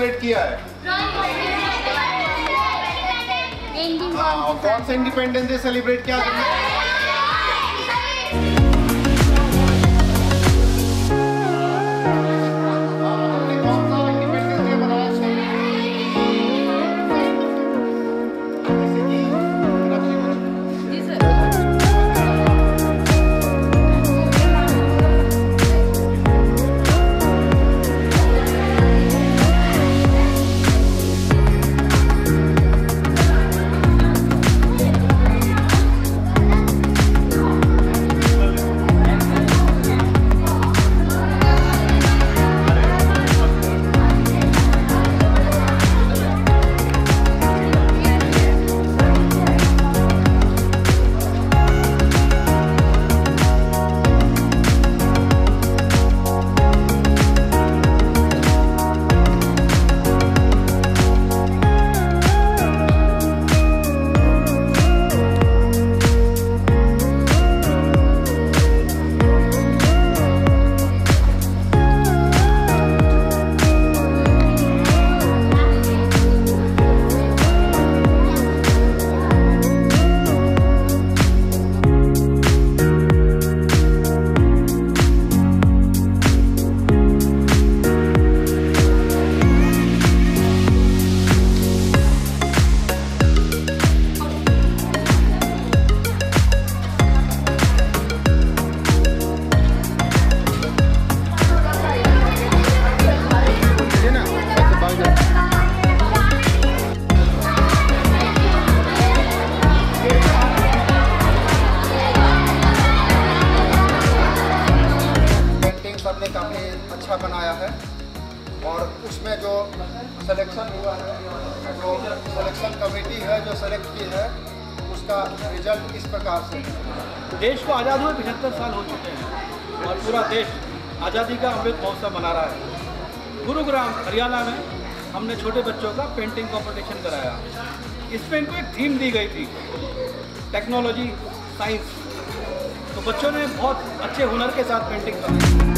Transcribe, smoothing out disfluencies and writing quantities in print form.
Celebrate किया है? और कौन सा इंडिपेंडेंस डे सेलिब्रेट किया तुमने? सबने काफ़ी अच्छा बनाया है और उसमें जो सिलेक्शन हुआ है, जो सिलेक्शन कमेटी है जो सेलेक्ट की है, उसका रिजल्ट इस प्रकार से है। देश को आज़ाद हुए 75 साल हो चुके हैं और पूरा देश आज़ादी का अमृत महोत्सव मना रहा है। गुरुग्राम हरियाणा में हमने छोटे बच्चों का पेंटिंग कंपटीशन कराया। इसमें इनको एक थीम दी गई थी, टेक्नोलॉजी साइंस। तो बच्चों ने बहुत अच्छे हुनर के साथ पेंटिंग बनाई।